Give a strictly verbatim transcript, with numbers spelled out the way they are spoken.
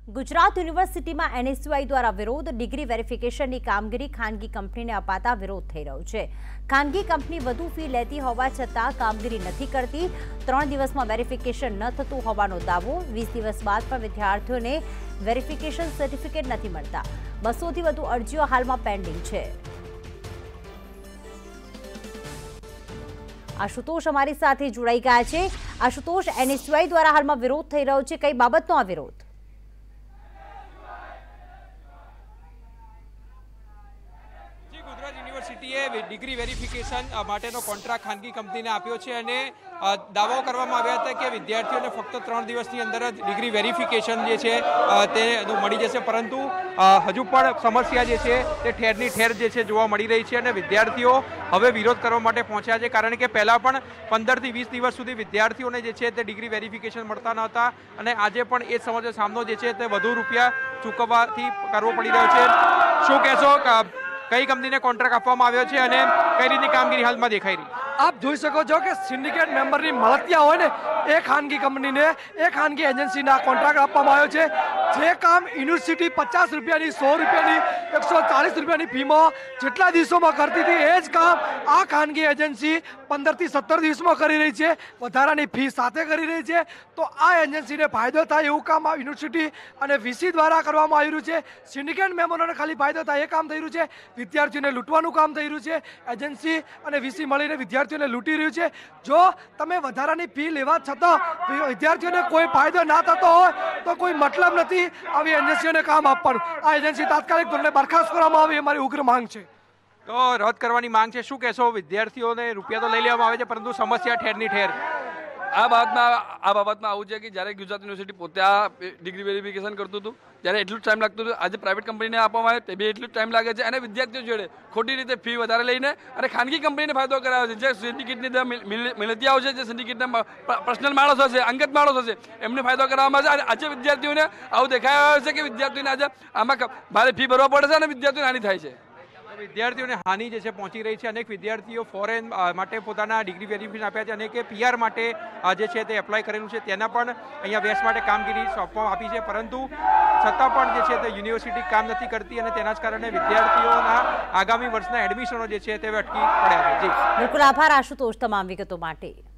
ગુજરાત યુનિવર્સિટીમાં એનએસયુઆઈ દ્વારા વિરોધ ડિગ્રી વેરિફિકેશનની કામગીરી ખાનગી કંપનીને અપાતા વિરોધ થઈ રહ્યો છે। ખાનગી કંપની વધુ ફી લેતી હોવા છતાં કામગીરી નથી કરતી। ત્રણ દિવસમાં વેરિફિકેશન ન થતું હોવાનો દાવો। વીસ દિવસ બાદ પણ વિદ્યાર્થીઓને વેરિફિકેશન સર્ટિફિકેટ નથી મળતા। બસોથી વધુ અરજીઓ હાલમાં પેન્ડિંગ છે। આશુતોષ અમારી સાથે જોડાઈ ગયા છે। આશુતોષ, એનએસયુઆઈ દ્વારા હાલમાં વિરોધ થઈ રહ્યો છે, કઈ બાબતનો આ વિરોધ? ગુજરાત યુનિવર્સિટીએ ડિગ્રી વેરિફિકેશન માટેનો કોન્ટ્રાક્ટ ખાનગી કંપનીને આપ્યો છે અને દાવો કરવામાં આવ્યા હતા કે વિદ્યાર્થીઓને ફક્ત ત્રણ દિવસની અંદર જ ડિગ્રી વેરિફિકેશન જે છે તે મળી જશે, પરંતુ હજુ પણ સમસ્યા જે છે તે ઠેરની ઠેર જે છે જોવા મળી રહી છે અને વિદ્યાર્થીઓ હવે વિરોધ કરવા માટે પહોંચ્યા છે, કારણ કે પહેલાં પણ પંદરથી વીસ દિવસ સુધી વિદ્યાર્થીઓને જે છે તે ડિગ્રી વેરિફિકેશન મળતા નહોતા અને આજે પણ એ સમસ્યાનો સામનો જે છે તે વધુ રૂપિયા ચૂકવવાથી કરવો પડી રહ્યો છે। શું કહેશો, કઈ કંપનીને કોન્ટ્રાક્ટ આપવામાં આવ્યો છે અને કઈ રીતની કામગીરી હાલમાં દેખાઈ રહી? આપ જોઈ શકો છો કે સિન્ડિકેટ મેમ્બરની મળતિયા હોય ને એ ખાનગી કંપનીને એ ખાનગી એજન્સીના કોન્ટ્રાક્ટ આપવામાં આવ્યો છે। જે કામ યુનિવર્સિટી પચાસ રૂપિયાની સો રૂપિયાની એકસો ચાલીસ રૂપિયાની ફીમાં જેટલા દિવસોમાં કરતી હતી એ જ કામ આ ખાનગી એજન્સી પંદરથી સત્તર દિવસમાં કરી રહી છે, વધારાની ફી સાથે કરી રહી છે। તો આ એજન્સીને ફાયદો થાય એવું કામ આ યુનિવર્સિટી અને વીસી દ્વારા કરવામાં આવી રહ્યું છે। સિન્ડિકેટ મેમ્બરોને ખાલી ફાયદો થાય એ કામ થઈ રહ્યું છે, વિદ્યાર્થીઓને લૂંટવાનું કામ થઈ રહ્યું છે। એજન્સી અને વીસી મળીને વિદ્યાર્થીઓને લૂંટી રહ્યું છે। જો તમે વધારાની ફી લેવા છતાં વિદ્યાર્થીઓને કોઈ ફાયદો ના થતો હોય તો કોઈ મતલબ નથી આવી એજન્સીઓને કામ આપવાનું। આ એજન્સી તાત્કાલિક ધોરણે બરખાસ્ત કરવામાં આવે એ મારી ઉગ્ર માંગ છે। તો રદ કરવાની માંગ છે। શું કહેશો, વિદ્યાર્થીઓને રૂપિયા તો લઈ લેવામાં આવે છે પરંતુ સમસ્યા ઠેરની ઠેર? આ બાબતમાં આ બાબતમાં આવું છે કે જ્યારે ગુજરાત યુનિવર્સિટી પોતે આ ડિગ્રી વેરિફિકેશન કરતું હતું ત્યારે એટલું જ ટાઈમ લાગતું હતું, આજે પ્રાઇવેટ કંપનીને આપવામાં આવે તે બી એટલું જ ટાઈમ લાગે છે અને વિદ્યાર્થીઓ જોડે ખોટી રીતે ફી વધારે લઈને અને ખાનગી કંપનીને ફાયદો કરાવે છે। જે સિન્ડિકેટની મિલતિયાઓ છે, જે સિન્ડિકેટના પર્સનલ માણસો હશે, અંગત માણસો હશે, એમને ફાયદો કરવામાં આવે છે। આજે વિદ્યાર્થીઓને આવું દેખાય છે કે વિદ્યાર્થીઓને આજે આમાં ભારે ફી ભરવા પડે છે અને વિદ્યાર્થીઓને હાનિ થાય છે। વિદ્યાર્થીઓને હાનિ જે છે પહોંચી રહી છે। અનેક વિદ્યાર્થીઓ ફોરેન માટે પોતાના ડિગ્રી વેરિફિકેશન આપ્યા છે, અનેકે પીઆર માટે જે છે તે એપ્લાય કરેલું છે, તેના પણ અહીંયા વેસ્ટ માટે કામગીરી સોંપવામાં આપી છે, પરંતુ છતાં પણ જે છે તે યુનિવર્સિટી કામ નથી કરતી અને તેના જ કારણે વિદ્યાર્થીઓના આગામી વર્ષના એડમિશનો જે છે તે અટકી પડ્યા છે। જી બિલકુલ, આભાર આશુતોષ તમામ વિગતો માટે।